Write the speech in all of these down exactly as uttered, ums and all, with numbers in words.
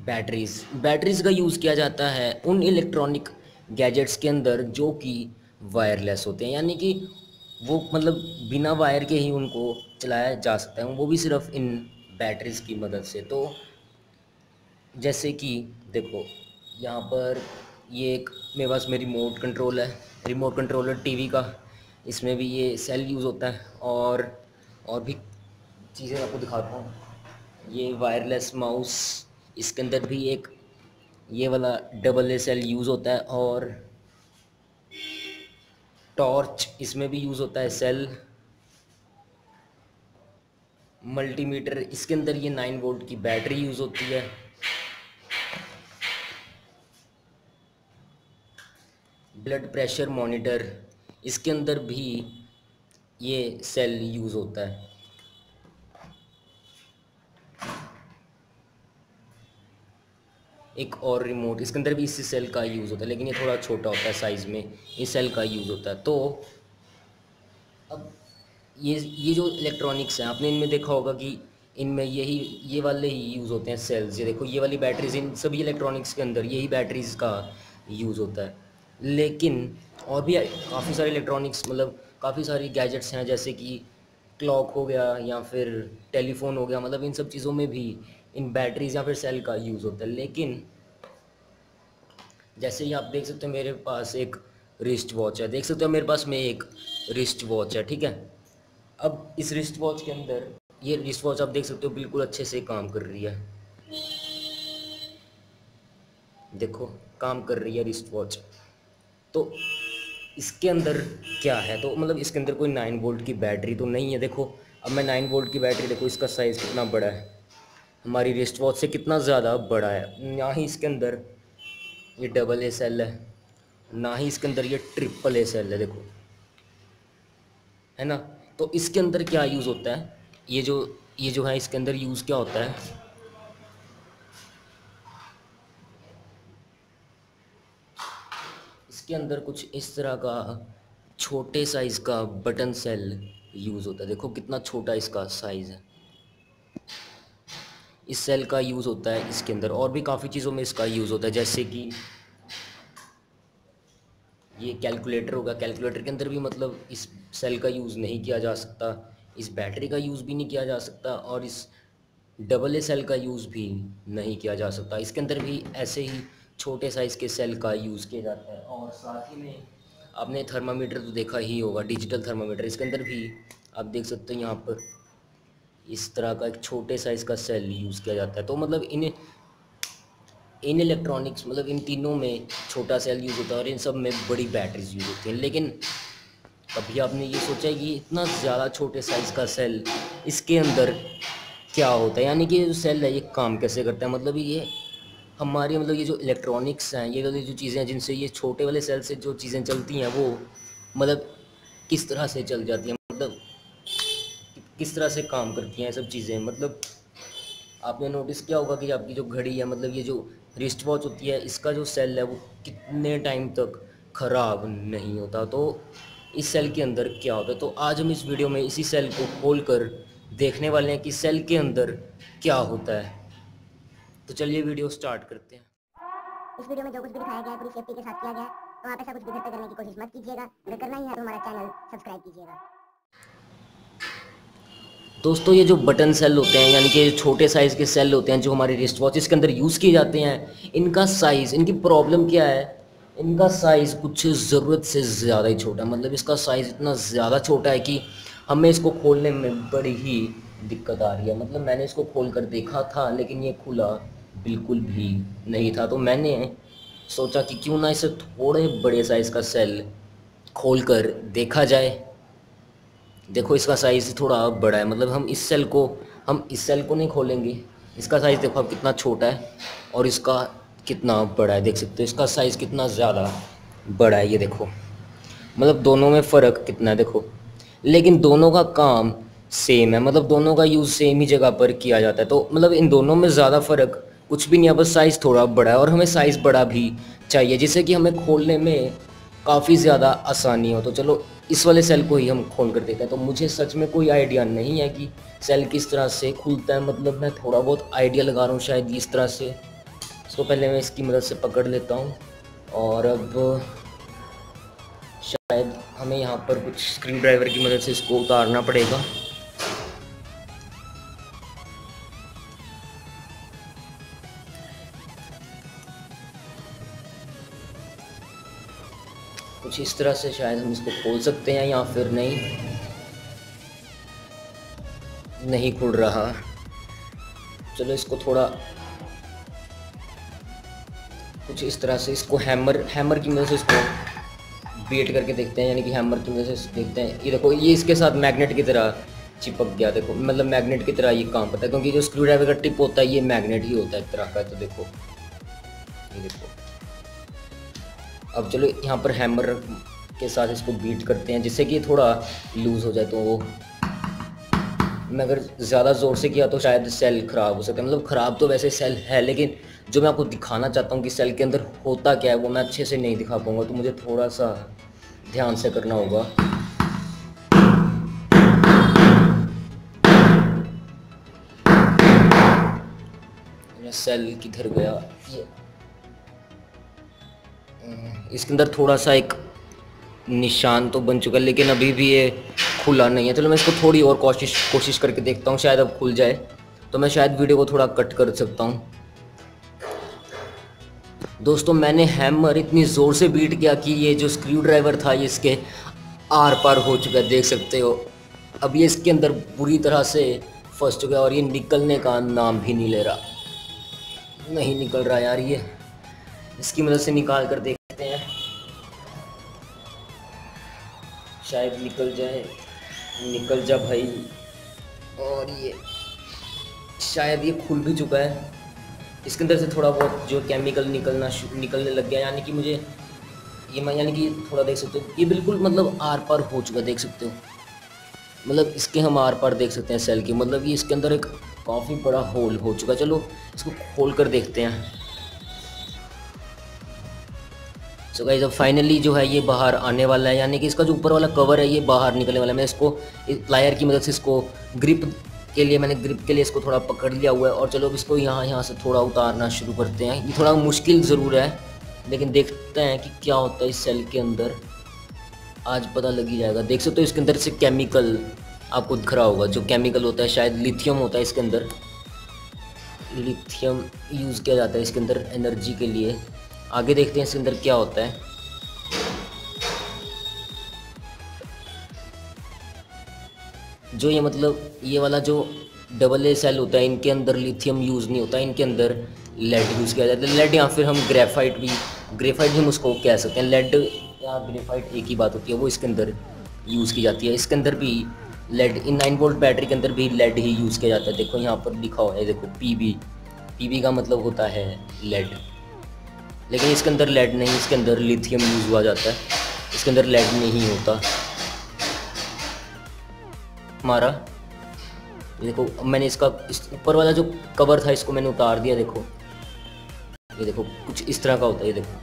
Batteries batteries का use किया जाता है उन इलेक्ट्रॉनिक गैजेट्स के अंदर जो कि वायरलेस होते हैं, यानी कि वो मतलब बिना वायर के ही उनको चलाया जा सकता है, वो भी सिर्फ इन बैटरीज की मदद से। तो जैसे कि देखो यहाँ पर ये एक मेरे पास में रिमोट कंट्रोल है, रिमोट कंट्रोलर टीवी का, इसमें भी ये सेल यूज़ होता है। और और भी चीज़ें आपको दिखाता हूँ। ये वायरलेस माउस, इसके अंदर भी एक ये वाला डबल ए सेल यूज़ होता है। और टॉर्च, इसमें भी यूज़ होता है सेल। मल्टीमीटर, इसके अंदर ये नाइन वोल्ट की बैटरी यूज़ होती है। ब्लड प्रेशर मॉनिटर, इसके अंदर भी ये सेल यूज़ होता है। एक और रिमोट, इसके अंदर भी इसी सेल का यूज़ होता है, लेकिन ये थोड़ा छोटा होता है साइज़ में, इस सेल का यूज़ होता है। तो अब ये ये जो इलेक्ट्रॉनिक्स हैं, आपने इनमें देखा होगा कि इनमें यही ये वाले ही यूज़ होते हैं सेल्स। ये देखो ये वाली बैटरीज, इन सभी इलेक्ट्रॉनिक्स के अंदर यही बैटरीज का यूज़ होता है। लेकिन और भी काफ़ी सारे इलेक्ट्रॉनिक्स, मतलब काफ़ी सारी गैजेट्स हैं, जैसे कि क्लॉक हो गया या फिर टेलीफोन हो गया, मतलब इन सब चीज़ों में भी इन बैटरीज या फिर सेल का यूज़ होता है। लेकिन जैसे ही आप देख सकते हो मेरे पास एक रिस्ट वॉच है, देख सकते हो मेरे पास में एक रिस्ट वॉच है, ठीक है। अब इस रिस्ट वॉच के अंदर, ये रिस्ट वॉच आप देख सकते हो बिल्कुल अच्छे से काम कर रही है, देखो काम कर रही है रिस्ट वॉच। तो इसके अंदर क्या है, तो मतलब इसके अंदर कोई नाइन वोल्ट की बैटरी तो नहीं है। देखो अब मैं नाइन वोल्ट की बैटरी, देखो इसका साइज़ कितना बड़ा है, हमारी रिस्ट वॉच से कितना ज़्यादा बड़ा है। ना ही इसके अंदर ये डबल ए सेल है, ना ही इसके अंदर ये ट्रिपल ए सेल है, देखो है ना। तो इसके अंदर क्या यूज़ होता है, ये जो ये जो है इसके अंदर यूज़ क्या होता है, इसके अंदर कुछ इस तरह का छोटे साइज़ का बटन सेल यूज़ होता है। देखो कितना छोटा इसका साइज़ है, इस सेल का यूज़ होता है इसके अंदर। और भी काफ़ी चीज़ों में इसका यूज़ होता है, जैसे कि ये कैलकुलेटर होगा, कैलकुलेटर के अंदर भी मतलब इस सेल का यूज़ नहीं किया जा सकता, इस बैटरी का यूज़ भी नहीं किया जा सकता, और इस डबल ए सेल का यूज़ भी नहीं किया जा सकता। इसके अंदर भी ऐसे ही छोटे साइज़ के सेल का यूज़ किया जाता है। और साथ ही में आपने थर्मामीटर तो देखा ही होगा, डिजिटल थर्मामीटर, इसके अंदर भी आप देख सकते हो यहाँ पर इस तरह का एक छोटे साइज़ का सेल यूज़ किया जाता है। तो मतलब इन इन इलेक्ट्रॉनिक्स, मतलब इन तीनों में छोटा सेल यूज़ होता है और इन सब में बड़ी बैटरीज यूज़ होती हैं। लेकिन कभी आपने ये सोचा है कि इतना ज़्यादा छोटे साइज़ का सेल, इसके अंदर क्या होता है, यानी कि ये जो सेल है ये काम कैसे करता है, मतलब ये हमारी मतलब ये जो इलेक्ट्रॉनिक्स हैं, ये वाली जो चीज़ें हैं जिनसे ये छोटे वाले सेल से जो चीज़ें चलती हैं, वो मतलब किस तरह से चल जाती हैं, मतलब किस तरह से काम करती हैं ये सब चीज़ें। मतलब आपने नोटिस किया होगा कि आपकी जो घड़ी है, मतलब ये जो रिस्ट वॉच होती है, इसका जो सेल है वो कितने टाइम तक ख़राब नहीं होता। तो इस सेल के अंदर क्या होता है, तो आज हम इस वीडियो में इसी सेल को खोल कर देखने वाले हैं कि सेल के अंदर क्या होता है। तो चलिए वीडियो स्टार्ट करते हैं। इस वीडियो में जो कुछ भी दिखाया गया है पूरी सेफ्टी के साथ किया गया है, तो आप ऐसा कुछ भी घर पे करने की कोशिश मत कीजिएगा। अगर करना ही है तो हमारा चैनल सब्सक्राइब कीजिएगा। दोस्तों ये जो बटन सेल होते हैं, यानी कि छोटे साइज़ के सेल होते हैं जो हमारे रिस्ट वॉचेस के अंदर यूज़ किए जाते हैं, इनका साइज़, इनकी प्रॉब्लम क्या है, इनका साइज़ कुछ ज़रूरत से ज़्यादा ही छोटा है। मतलब इसका साइज़ इतना ज़्यादा छोटा है कि हमें इसको खोलने में बड़ी ही दिक्कत आ रही है। मतलब मैंने इसको खोल कर देखा था, लेकिन ये खुला बिल्कुल भी नहीं था। तो मैंने सोचा कि क्यों ना इसे थोड़े बड़े साइज़ का सेल खोल कर देखा जाए। देखो इसका साइज़ थोड़ा बड़ा है, मतलब हम इस सेल को हम इस सेल को नहीं खोलेंगे, इसका साइज़ देखो अब कितना छोटा है और इसका कितना बड़ा है, देख सकते हो इसका साइज़ कितना ज़्यादा बड़ा है। ये देखो मतलब दोनों में फ़र्क कितना है, देखो। लेकिन दोनों का काम सेम है, मतलब दोनों का यूज़ सेम ही जगह पर किया जाता है। तो मतलब इन दोनों में ज़्यादा फ़र्क कुछ भी नहीं है, बस साइज़ थोड़ा बड़ा है। और हमें साइज़ बड़ा भी चाहिए, जिससे कि हमें खोलने में काफ़ी ज़्यादा आसानी हो। तो चलो इस वाले सेल को ही हम खोल कर देखते हैं। तो मुझे सच में कोई आइडिया नहीं है कि सेल किस तरह से खुलता है, मतलब मैं थोड़ा बहुत आइडिया लगा रहा हूँ शायद इस तरह से। इसको पहले मैं इसकी मदद से पकड़ लेता हूँ और अब शायद हमें यहाँ पर कुछ स्क्रू ड्राइवर की मदद से इसको उतारना पड़ेगा। कुछ इस तरह से शायद हम इसको खोल सकते हैं या फिर नहीं नहीं खुल रहा। चलो इसको थोड़ा कुछ इस तरह से इसको हैमर हैमर की मदद से इसको बीट करके देखते हैं, यानी कि हैमर की मदद से देखते हैं। ये देखो ये इसके साथ मैग्नेट की तरह चिपक गया। देखो मतलब मैग्नेट की तरह ये काम करता है, क्योंकि जो स्क्रू ड्राइवर का टिप होता है ये मैग्नेट ही होता है एक तरह का। तो देखो ये देखो। अब चलो यहाँ पर हैमर के साथ इसको बीट करते हैं जिससे कि थोड़ा लूज़ हो जाए। तो वो मैं अगर ज़्यादा ज़ोर से किया तो शायद सेल ख़राब हो सकता है। मतलब ख़राब तो वैसे सेल है, लेकिन जो मैं आपको दिखाना चाहता हूँ कि सेल के अंदर होता क्या है वो मैं अच्छे से नहीं दिखा पाऊँगा, तो मुझे थोड़ा सा ध्यान से करना होगा। सेल किधर गया? ये इसके अंदर थोड़ा सा एक निशान तो बन चुका है, लेकिन अभी भी ये खुला नहीं है। चलो मैं इसको थोड़ी और कोशिश कोशिश करके देखता हूँ, शायद अब खुल जाए। तो मैं शायद वीडियो को थोड़ा कट कर सकता हूँ। दोस्तों मैंने हैमर इतनी ज़ोर से बीट किया कि ये जो स्क्रू ड्राइवर था ये इसके आर पार हो चुका है, देख सकते हो। अब ये इसके अंदर बुरी तरह से फंस चुका है और ये निकलने का नाम भी नहीं ले रहा। नहीं निकल रहा यार, ये इसकी मदद से निकाल कर देखते हैं, शायद निकल जाए। निकल जा भाई। और ये शायद ये खुल भी चुका है। इसके अंदर से थोड़ा बहुत जो केमिकल निकलना निकलने लग गया, यानी कि मुझे ये मैं यानी कि थोड़ा देख सकते हो ये बिल्कुल मतलब आर पार हो चुका है, देख सकते हो। मतलब इसके हम आर पार देख सकते हैं सेल की। मतलब ये इसके अंदर एक काफ़ी बड़ा होल हो चुका है। चलो इसको खोल कर देखते हैं। सो गाइस अब फाइनली जो है ये बाहर आने वाला है, यानी कि इसका जो ऊपर वाला कवर है ये बाहर निकलने वाला है। मैं इसको प्लायर की मदद से इसको ग्रिप के लिए मैंने ग्रिप के लिए इसको थोड़ा पकड़ लिया हुआ है। और चलो इसको यहाँ यहाँ से थोड़ा उतारना शुरू करते हैं। ये थोड़ा मुश्किल ज़रूर है, लेकिन देखते हैं कि क्या होता है इस सेल के अंदर। आज पता लग ही जाएगा। देख सकते हो इसके अंदर से केमिकल आपको दिख रहा होगा। जो केमिकल होता है शायद लिथियम होता है इसके अंदर। लिथियम यूज़ किया जाता है इसके अंदर एनर्जी के लिए। आगे देखते हैं इसके अंदर क्या होता है। जो ये मतलब ये वाला जो डबल ए सेल होता है इनके अंदर लिथियम यूज़ नहीं होता, इनके अंदर लेड यूज़ किया जाता है। लेड या फिर हम ग्रेफाइट भी ग्रेफाइट भी हम उसको कह सकते हैं। लेड या ग्रेफाइट एक ही बात होती है, वो इसके अंदर यूज़ की जाती है। इसके अंदर भी लेड, इन नाइन वोल्ट बैटरी के अंदर भी लेड ही यूज़ किया जाता है। देखो यहाँ पर लिखा हुआ है, देखो पीबी। पीबी का मतलब होता है लेड, लेकिन इसके अंदर लेड नहीं, इसके अंदर लिथियम यूज़ हुआ जाता है। इसके अंदर लेड नहीं होता हमारा। ये देखो मैंने इसका इस ऊपर वाला जो कवर था इसको मैंने उतार दिया। देखो ये देखो कुछ इस तरह का होता है। ये देखो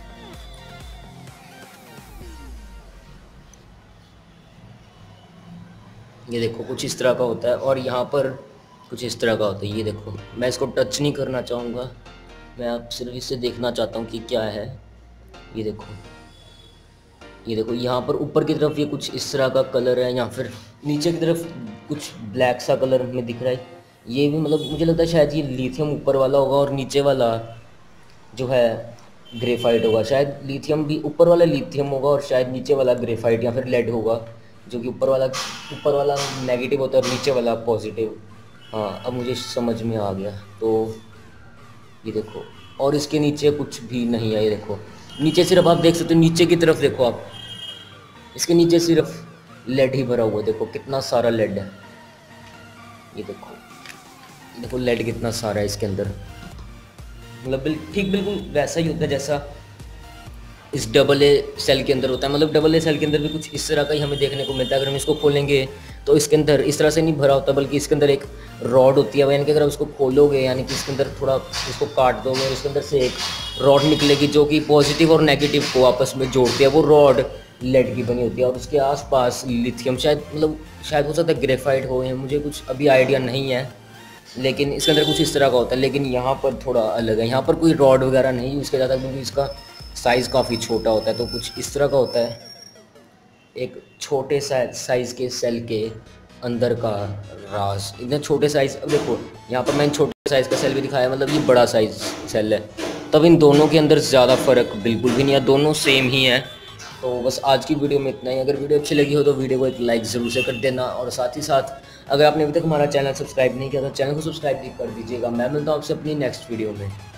ये देखो कुछ इस तरह का होता है और यहाँ पर कुछ इस तरह का होता है। ये देखो मैं इसको टच नहीं करना चाहूँगा, मैं आप सिर्फ इससे देखना चाहता हूँ कि क्या है। ये देखो ये देखो यहाँ पर ऊपर की तरफ ये कुछ इस तरह का कलर है, या फिर नीचे की तरफ कुछ ब्लैक सा कलर में दिख रहा है। ये भी मतलब मुझे लगता है शायद ये लिथियम ऊपर वाला होगा और नीचे वाला जो है ग्रेफाइट होगा। शायद लिथियम भी ऊपर वाला लिथियम होगा और शायद नीचे वाला ग्रेफाइट या फिर लेड होगा। जो कि ऊपर वाला ऊपर वाला नेगेटिव होता है और नीचे वाला पॉजिटिव। हाँ अब मुझे समझ में आ गया। तो ये देखो और इसके नीचे कुछ भी नहीं है। ये देखो नीचे सिर्फ आप देख सकते हो, नीचे की तरफ देखो आप, इसके नीचे सिर्फ लेड ही भरा हुआ है। देखो कितना सारा लेड है। ये देखो देखो लेड कितना सारा है इसके अंदर। मतलब बिल, ठीक बिल्कुल वैसा ही होता है जैसा इस डबल ए सेल के अंदर होता है। मतलब डबल ए सेल के अंदर भी कुछ इस तरह का ही हमें देखने को मिलता है। अगर हम इसको खोलेंगे तो इसके अंदर इस तरह से नहीं भरा होता, बल्कि इसके अंदर एक रॉड होती है। यानी कि अगर आप इसको खोलोगे, यानी कि इसके अंदर थोड़ा इसको काट दोगे और इसके अंदर से एक रॉड निकलेगी जो कि पॉजिटिव और नेगेटिव को आपस में जोड़ती है। वो रॉड लेड की बनी होती है और उसके आसपास लिथियम, शायद मतलब शायद हो सकता है ग्रेफाइट हो, मुझे कुछ अभी आइडिया नहीं है। लेकिन इसके अंदर कुछ इस तरह का होता है, लेकिन यहाँ पर थोड़ा अलग है। यहाँ पर कोई रॉड वगैरह नहीं यूज़ किया जाता क्योंकि इसका साइज़ काफ़ी छोटा होता है। तो कुछ इस तरह का होता है, एक छोटे साइज़ के सेल के अंदर का राज। इतने छोटे साइज़, अब देखो यहाँ पर मैंने छोटे साइज़ का सेल भी दिखाया, मतलब ये बड़ा साइज़ सेल है, तब इन दोनों के अंदर ज़्यादा फ़र्क बिल्कुल भी नहीं है, दोनों सेम ही है। तो बस आज की वीडियो में इतना ही। अगर वीडियो अच्छी लगी हो तो वीडियो को एक लाइक ज़रूर से कर देना, और साथ ही साथ अगर आपने अभी तक हमारा चैनल सब्सक्राइब नहीं किया तो चैनल को सब्सक्राइब भी कर दीजिएगा। मैं मिलता हूँ आपसे अपनी नेक्स्ट वीडियो में।